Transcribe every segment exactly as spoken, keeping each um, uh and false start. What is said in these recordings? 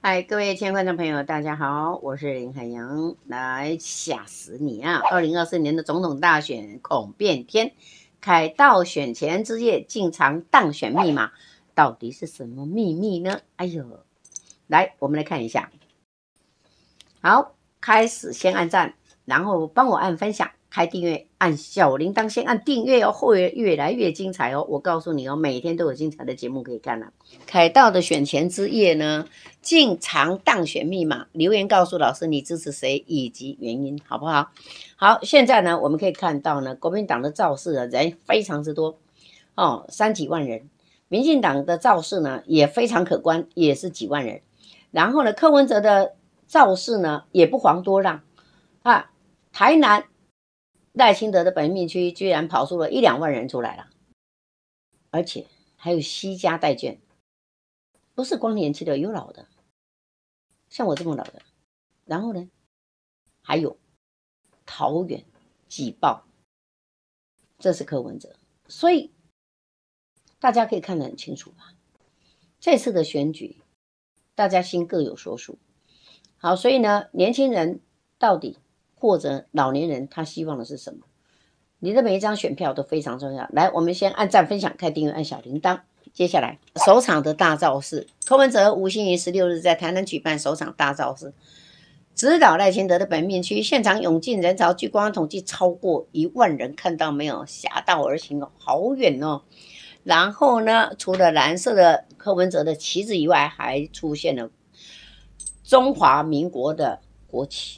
嗨，各位亲爱的观众朋友，大家好，我是林海洋，来吓死你啊！二零二四年的总统大选恐变天，凯道选前之夜竟藏当选密码，到底是什么秘密呢？哎呦，来，我们来看一下。好，开始先按赞，然后帮我按分享，开订阅，按小铃铛，先按订阅哦，会越来越精彩哦。我告诉你哦，每天都有精彩的节目可以看了。凯道的选前之夜呢，竟藏当选密码，留言告诉老师你支持谁以及原因，好不好？好，现在呢，我们可以看到呢，国民党的造势的人非常之多哦，三几万人；民进党的造势呢也非常可观，也是几万人。然后呢，柯文哲的造势呢也不遑多让啊，台南赖清德的本命区居然跑出了一两万人出来了，而且还有西家带眷，不是光年轻的，有老的，像我这么老的。然后呢，还有桃园挤爆，这是柯文哲，所以大家可以看得很清楚吧。这次的选举，大家心各有所属。好，所以呢，年轻人到底或者老年人他希望的是什么？你的每一张选票都非常重要。来，我们先按赞、分享、开订阅、按小铃铛。接下来，首场的大造势，柯文哲吴欣怡十六日在台南举办首场大造势，指导赖清德的本命区，现场涌进人潮，据官方统计超过一万人，看到没有？侠道而行哦，好远哦。然后呢，除了蓝色的柯文哲的旗子以外，还出现了中华民国的国旗，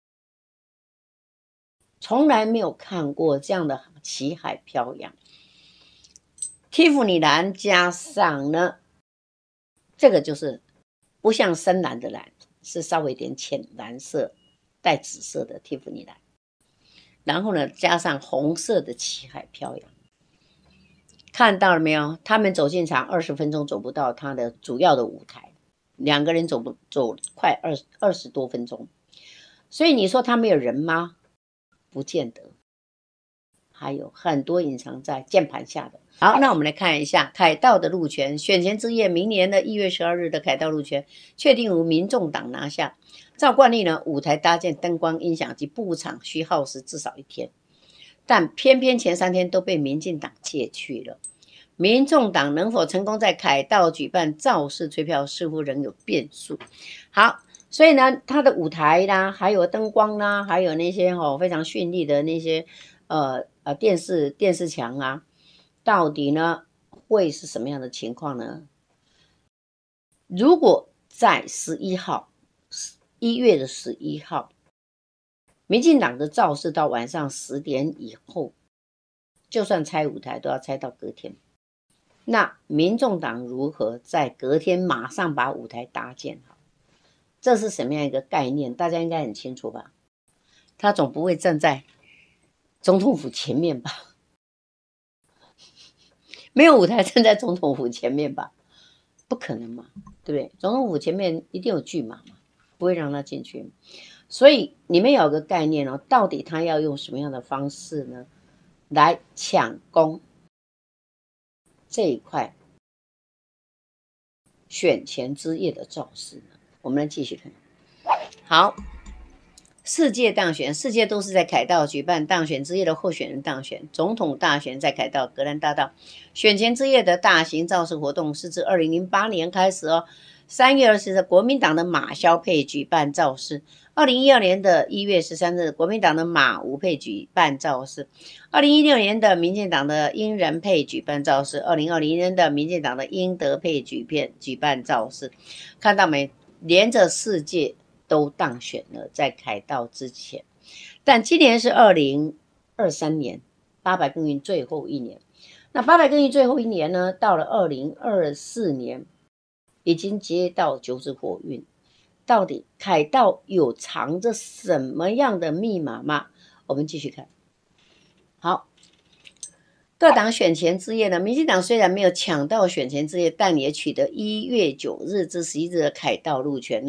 从来没有看过这样的旗海飘扬。蒂芙尼蓝加上呢，这个就是不像深蓝的蓝，是稍微点浅蓝色带紫色的蒂芙尼蓝，然后呢加上红色的旗海飘扬。看到了没有？他们走进场二十分钟走不到他的主要的舞台，两个人走不走快二二十多分钟，所以你说他没有人吗？不见得，还有很多隐藏在键盘下的。好，那我们来看一下凯道的路权，选前之夜，明年的一月十二日的凯道路权确定由民众党拿下。照惯例呢，舞台搭建灯光、音响及布场需耗时至少一天，但偏偏前三天都被民进党借去了。民众党能否成功在凯道举办造势催票，似乎仍有变数。好，所以呢，它的舞台啦，还有灯光啦，还有那些哦非常绚丽的那些呃呃电视电视墙啊，到底呢会是什么样的情况呢？如果在十一号，一月的十一号，民进党的造势到晚上十点以后，就算拆舞台都要拆到隔天。那民众党如何在隔天马上把舞台搭建好？这是什么样一个概念？大家应该很清楚吧？他总不会站在总统府前面吧？没有舞台站在总统府前面吧？不可能嘛，对不对？总统府前面一定有巨马嘛，不会让他进去。所以你们有个概念哦，到底他要用什么样的方式呢，来抢攻这一块选前之夜的造势呢？我们来继续看。好，世界当选，世界都是在凯道举办当选之夜的候选人当选，总统大选在凯道格兰大道。选前之夜的大型造势活动是自二零零八年开始哦。三月二十日，国民党的马萧配举办造势；二零一二年的一月十三日，国民党的马吴配举办造势；二零一六年的民进党的殷仁配举办造势；二零二零年的民进党的殷德配举片举办造势。看到没？连着四届都当选了，在凯道之前。但今年是二零二三年，八百耕耘最后一年。那八百耕耘最后一年呢，到了二零二四年，已经接到九子火运。到底凯道有藏着什么样的密码吗？我们继续看。好，各党选前之夜呢，民进党虽然没有抢到选前之夜，但也取得一月九日至十一日的凯道路权哦。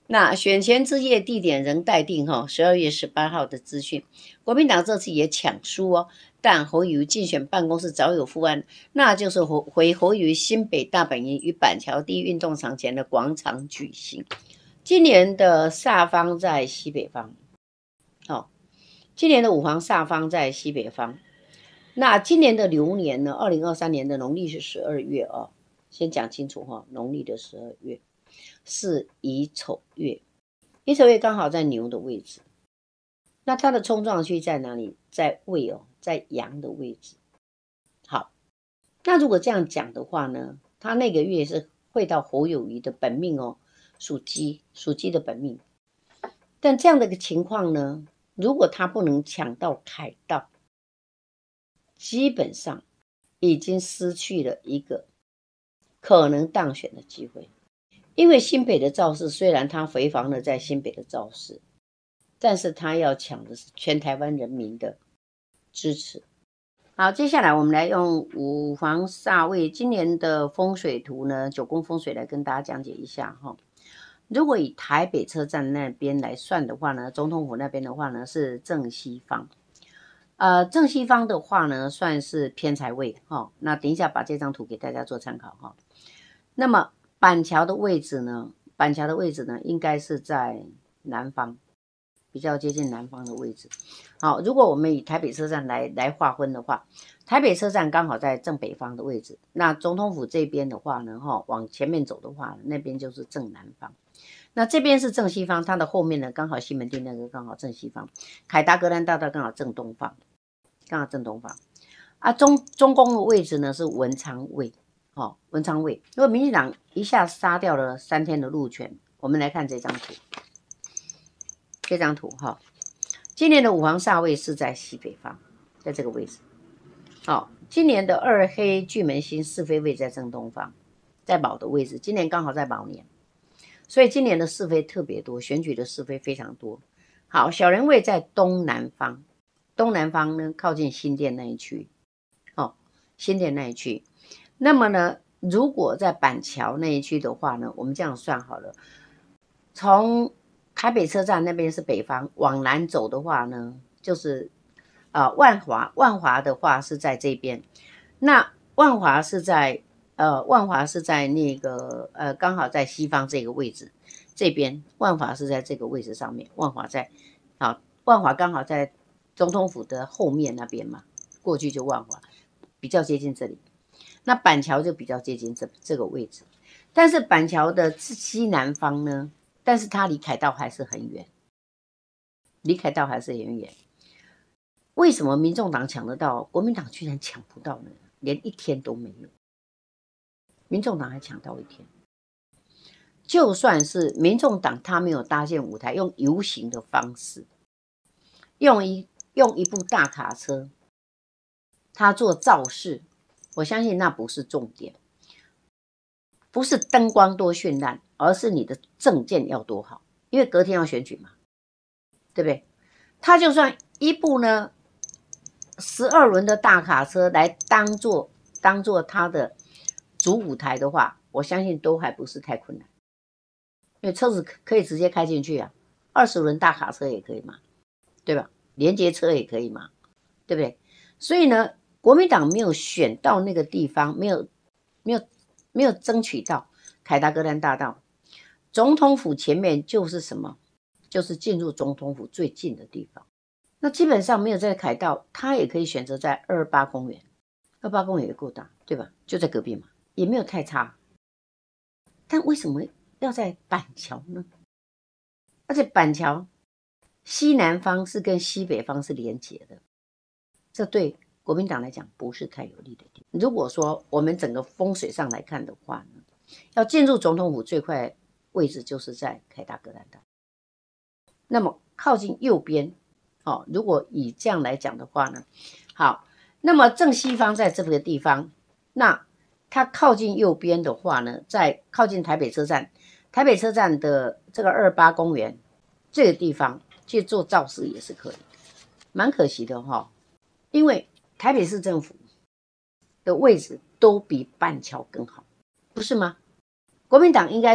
那选前之夜地点仍待定哈，十二月十八号的资讯。国民党这次也抢输哦，但侯友宜竞选办公室早有副案，那就是回侯友宜新北大本营与板桥第一运动场前的广场举行。今年的煞方在西北方，哦，今年的五黄煞方在西北方。那今年的流年呢？二零二三年的农历是十二月哦，先讲清楚哈、哦，农历的十二月是乙丑月，乙丑月刚好在牛的位置，那它的冲撞区在哪里？在未哦，在阳的位置。好，那如果这样讲的话呢，它那个月是会到侯友宜的本命哦，属鸡，属鸡的本命。但这样的一个情况呢，如果他不能抢到凯道，基本上已经失去了一个可能当选的机会。因为新北的造势虽然他回防了在新北的造势，但是他要抢的是全台湾人民的支持。好，接下来我们来用五黄煞位今年的风水图呢，九宫风水来跟大家讲解一下哈。如果以台北车站那边来算的话呢，总统府那边的话呢是正西方。呃，正西方的话呢，算是偏财位哈、哦。那等一下把这张图给大家做参考哈、哦。那么板桥的位置呢，板桥的位置呢，应该是在南方，比较接近南方的位置。好，如果我们以台北车站来来划分的话，台北车站刚好在正北方的位置。那总统府这边的话呢，哈、哦，往前面走的话，那边就是正南方。那这边是正西方，它的后面呢刚好西门町那个刚好正西方，凯达格兰大道刚好正东方，刚好正东方。啊，中中宫的位置呢是文昌位，哦，文昌位。如果民进党一下杀掉了三天的路权，我们来看这张图，这张图哈、哦，今年的五黄煞位是在西北方，在这个位置。好、哦，今年的二黑巨门星是非位在正东方，在卯的位置，今年刚好在卯年。所以今年的是非特别多，选举的是非非常多。好，小人位在东南方，东南方呢靠近新店那一区，哦，新店那一区。那么呢，如果在板桥那一区的话呢，我们这样算好了，从台北车站那边是北方，往南走的话呢，就是啊、呃、万华，万华的话是在这边，那万华是在。呃，万华是在那个呃，刚好在西方这个位置，这边万华是在这个位置上面，万华在，好，万华刚好在总统府的后面那边嘛，过去就万华，比较接近这里。那板桥就比较接近这这个位置，但是板桥的西南方呢，但是它离凯道还是很远，离凯道还是很远。为什么民众党抢得到，国民党居然抢不到呢？连一天都没有。民众党还抢到一天，就算是民众党他没有搭建舞台，用游行的方式，用一用一部大卡车，他做造势，我相信那不是重点，不是灯光多绚烂，而是你的政见要多好，因为隔天要选举嘛，对不对？他就算一部呢十二轮的大卡车来当做当做他的主舞台的话，我相信都还不是太困难，因为车子可以直接开进去啊，二十轮大卡车也可以嘛，对吧？连接车也可以嘛，对不对？所以呢，国民党没有选到那个地方，没有没有没有争取到凯达格兰大道，总统府前面就是什么？就是进入总统府最近的地方。那基本上没有在凯道，他也可以选择在二二八公园，二二八公园也够大，对吧？就在隔壁嘛。也没有太差，但为什么要在板桥呢？而且板桥西南方是跟西北方是连结的，这对国民党来讲不是太有利的地方。如果说我们整个风水上来看的话呢，要进入总统府最快位置就是在凯达格兰道，那么靠近右边，哦，如果以这样来讲的话呢，好，那么正西方在这个地方，那它靠近右边的话呢，在靠近台北车站，台北车站的这个二八公园这个地方去做造势也是可以，蛮可惜的哈、哦，因为台北市政府的位置都比板桥更好，不是吗？国民党应该去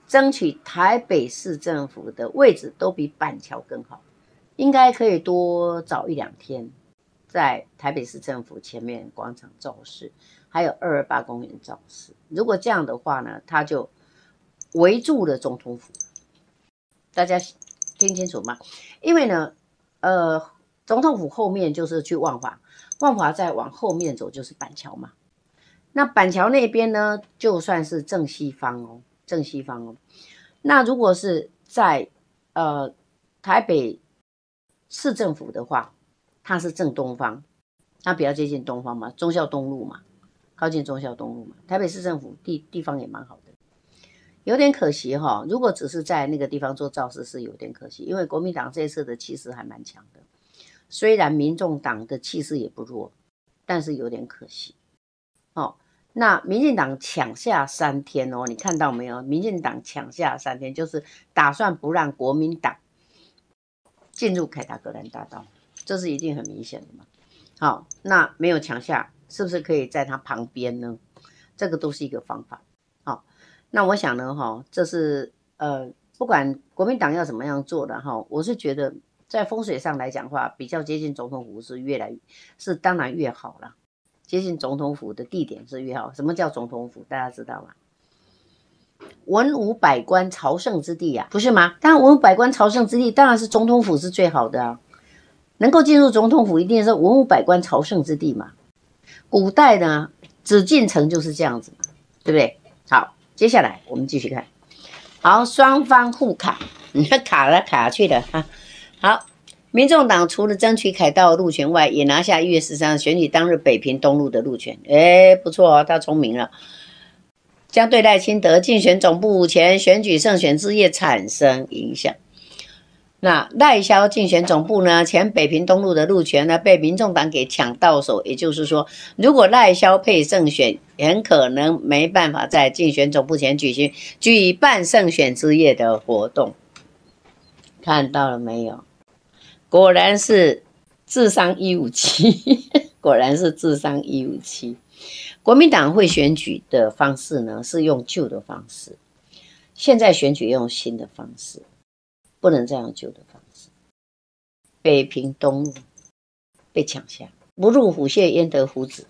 争取台北市政府的位置都比板桥更好，应该可以多早一两天，在台北市政府前面广场造势，还有二二八公园造势。如果这样的话呢，他就围住了总统府。大家听清楚吗？因为呢，呃，总统府后面就是去万华，万华再往后面走就是板桥嘛。那板桥那边呢，就算是正西方哦，正西方哦。那如果是在呃台北市政府的话，它是正东方，它比较接近东方嘛，忠孝东路嘛，靠近忠孝东路嘛。台北市政府地地方也蛮好的，有点可惜哈、哦。如果只是在那个地方做造势是有点可惜，因为国民党这一次的气势还蛮强的，虽然民众党的气势也不弱，但是有点可惜哦。那民进党抢下三天哦，你看到没有？民进党抢下三天，就是打算不让国民党进入凯达格兰大道，这是一定很明显的嘛。好，那没有抢下，是不是可以在他旁边呢？这个都是一个方法。好，那我想呢，哈，这是呃，不管国民党要怎么样做的哈，我是觉得在风水上来讲的话，比较接近总统府是越来是当然越好了。接近总统府的地点是越好。什么叫总统府？大家知道吗？文武百官朝圣之地啊，不是吗？当然，文武百官朝圣之地，当然是总统府是最好的啊。能够进入总统府，一定是文武百官朝圣之地嘛。古代呢，紫禁城就是这样子嘛，对不对？好，接下来我们继续看。好，双方互卡，你看卡来卡去的哈。好。民众党除了争取凯道路权外，也拿下一月十三日选举当日北平东路的路权。哎，不错哦，他聪明了，将对赖清德竞选总部前选举胜选之夜产生影响。那赖萧竞选总部呢，前北平东路的路权呢，被民众党给抢到手。也就是说，如果赖萧配胜选，很可能没办法在竞选总部前举行举办胜选之夜的活动。看到了没有？果然是智商一五七，果然是智商一五七。国民党会选举的方式呢，是用旧的方式，现在选举用新的方式，不能再用旧的方式。北平东路被抢下，不入虎穴焉得虎子，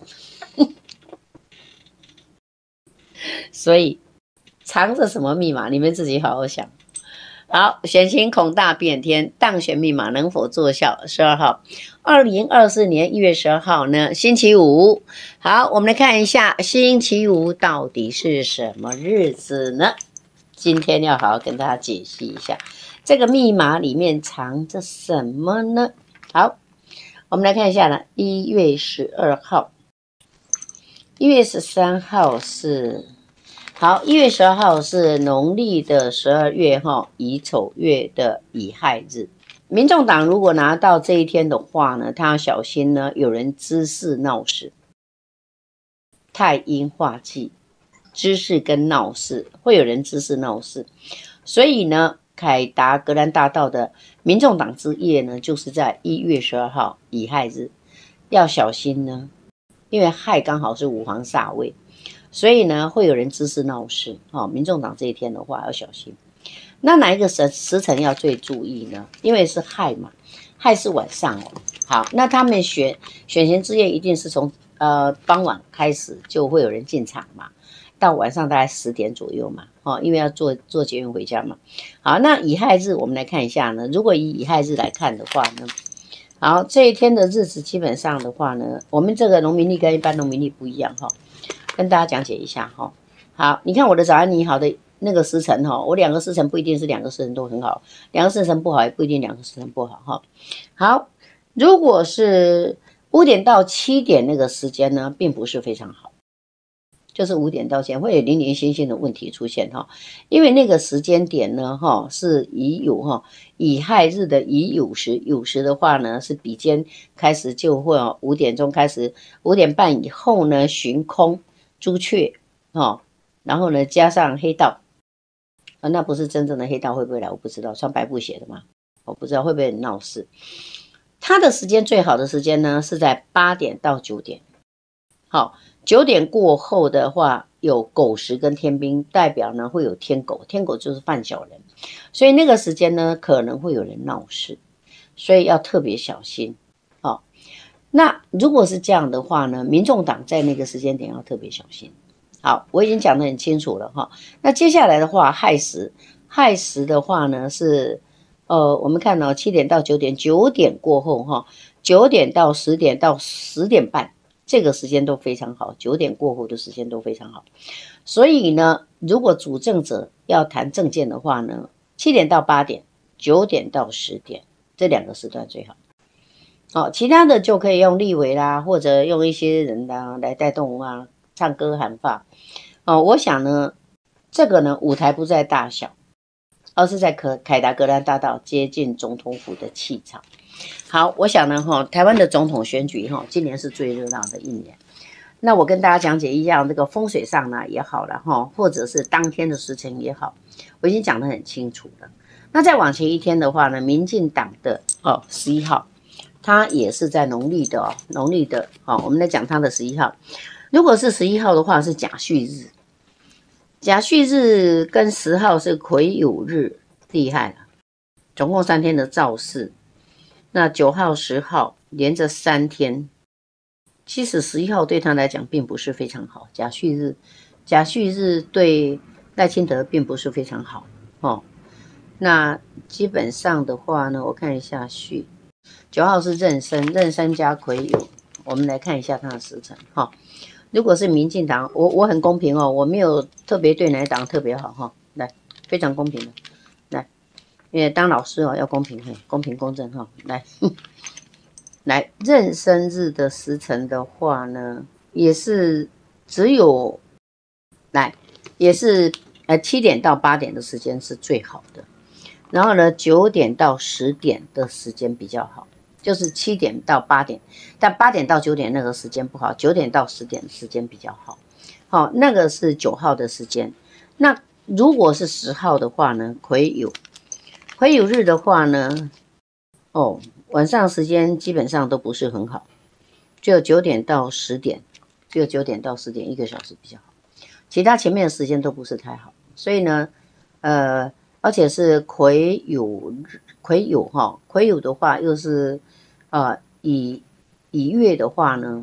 所以藏着什么密码，你们自己好好想。好，选情恐大变天，当选密码能否奏效？十二号，二零二四年一月十二号呢，星期五。好，我们来看一下星期五到底是什么日子呢？今天要好好跟大家解析一下，这个密码里面藏着什么呢？好，我们来看一下呢，一月十二号，一月十三号是。好，一月十二号是农历的十二月哈，乙丑月的乙亥日。民众党如果拿到这一天的话呢，他要小心呢，有人滋事闹事，太阴化忌，滋事跟闹事，会有人滋事闹事。所以呢，凯达格兰大道的民众党之夜呢，就是在一月十二号乙亥日，要小心呢，因为亥刚好是五黄煞位。所以呢，会有人滋事闹事，哦，民众党这一天的话要小心。那哪一个时时辰要最注意呢？因为是亥嘛，亥是晚上哦。好，那他们选选前之夜一定是从呃傍晚开始就会有人进场嘛，到晚上大概十点左右嘛，哦，因为要坐坐捷运回家嘛。好，那乙亥日我们来看一下呢，如果以乙亥日来看的话呢，好，这一天的日子基本上的话呢，我们这个农民历跟一般农民历不一样哈。跟大家讲解一下哈，好，你看我的早安你好的那个时辰哈，我两个时辰不一定是两个时辰都很好，两个时辰不好也不一定两个时辰不好哈。好，如果是五点到七点那个时间呢，并不是非常好，就是五点到七点会有零零星星的问题出现哈，因为那个时间点呢哈是乙酉哈，乙亥日的乙酉时，酉时的话呢是比肩开始就会哦，五点钟开始，五点半以后呢旬空。朱雀哦，然后呢加上黑道啊，那不是真正的黑道会不会来？我不知道，穿白布鞋的吗？我不知道会不会很闹事。它的时间最好的时间呢是在八点到九点。好，九点过后的话， 有狗食跟天兵，代表呢会有天狗，天狗就是犯小人，所以那个时间呢可能会有人闹事，所以要特别小心。好，那如果是这样的话呢，民众党在那个时间点要特别小心。好，我已经讲得很清楚了哈。那接下来的话，亥时，亥时的话呢是，呃，我们看到、哦、七点到九点，九点过后哈，九点到十点到十点半，这个时间都非常好，九点过后的时间都非常好。所以呢，如果主政者要谈政见的话呢，七点到八点，九点到十点这两个时段最好。哦，其他的就可以用立委啦，或者用一些人啦来带动啊。唱歌喊话，哦，我想呢，这个呢，舞台不在大小，而是在可凯达格兰大道接近总统府的气场。好，我想呢，哈，台湾的总统选举哈，今年是最热闹的一年。那我跟大家讲解一样，这个风水上呢也好了哈，或者是当天的时辰也好，我已经讲得很清楚了。那再往前一天的话呢，民进党的哦十一号，它也是在农历的哦，农历的哦，我们来讲它的十一号。如果是十一号的话，是甲戌日，甲戌日跟十号是癸酉日，厉害了，总共三天的造势。那九号、十号连着三天，其实十一号对他来讲并不是非常好。甲戌日，甲戌日对赖清德并不是非常好哦。那基本上的话呢，我看一下戌，九号是壬申，壬申加癸酉，我们来看一下它的时辰哈。如果是民进党，我我很公平哦，我没有特别对哪一党特别好哈，来，非常公平的，来，因为当老师哦要公平，公平公正哈，来，来壬申日的时辰的话呢，也是只有，来，也是呃七点到八点的时间是最好的，然后呢九点到十点的时间比较好。就是七点到八点，但八点到九点那个时间不好，九点到十点的时间比较好。好、哦，那个是九号的时间。那如果是十号的话呢，癸酉，癸酉日的话呢，哦，晚上时间基本上都不是很好，只有九点到十点，只有九点到十点一个小时比较好，其他前面的时间都不是太好。所以呢，呃，而且是癸酉日，癸酉哈，癸酉的话又是。呃，以以月的话呢，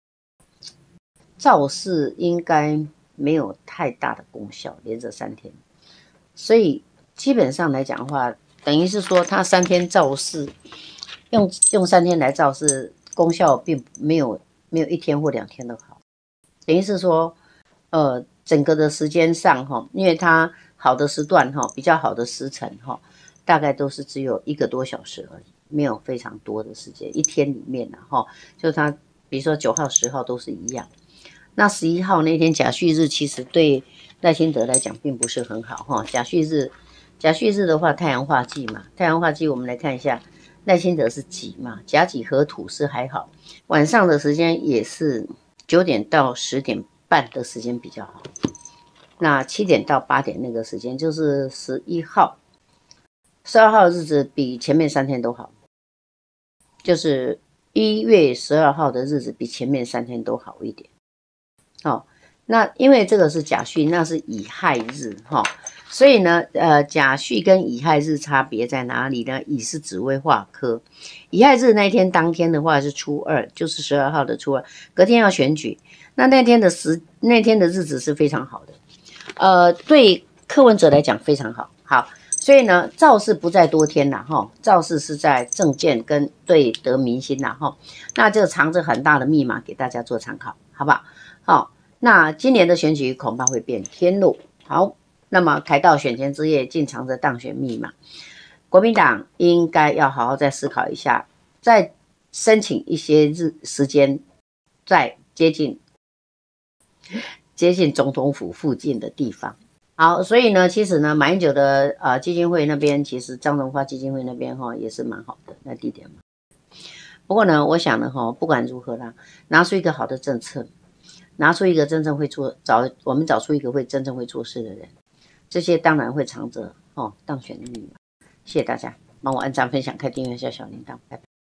造势应该没有太大的功效，连着三天，所以基本上来讲的话，等于是说他三天造势，用用三天来造势，功效并没有没有一天或两天的好，等于是说，呃，整个的时间上哈，因为它好的时段哈，比较好的时辰哈，大概都是只有一个多小时而已。没有非常多的时间，一天里面呢、啊，哈，就他比如说九号、十号都是一样。那十一号那天甲戌日，其实对赖清德来讲并不是很好哈。甲戌日，甲戌日的话，太阳化忌嘛，太阳化忌我们来看一下，赖清德是己嘛，甲己合土是还好，晚上的时间也是九点到十点半的时间比较好。那七点到八点那个时间就是十一号。十二号的日子比前面三天都好，就是一月十二号的日子比前面三天都好一点。哦，那因为这个是甲戌，那是乙亥日哈、哦，所以呢，呃，甲戌跟乙亥日差别在哪里呢？乙是紫微化科，乙亥日那一天当天的话是初二，就是十二号的初二，隔天要选举，那那天的时那天的日子是非常好的，呃，对柯文哲来讲非常好，好。所以呢，造势不在多天啦，哈，造势是在政见跟对得民心啦，哈，那就藏着很大的密码给大家做参考，好不好？好，那今年的选举恐怕会变天路。好，那么凯道选前之夜尽藏着当选密码，国民党应该要好好再思考一下，再申请一些日时间，在接近接近总统府附近的地方。好，所以呢，其实呢，马英九的呃基金会那边，其实张荣发基金会那边哈、哦、也是蛮好的那地点嘛。不过呢，我想呢哈、哦，不管如何啦，拿出一个好的政策，拿出一个真正会做找我们找出一个会真正会做事的人，这些当然会藏着哦当选的密码。谢谢大家，帮我按赞、分享、开订阅、下小铃铛，拜拜。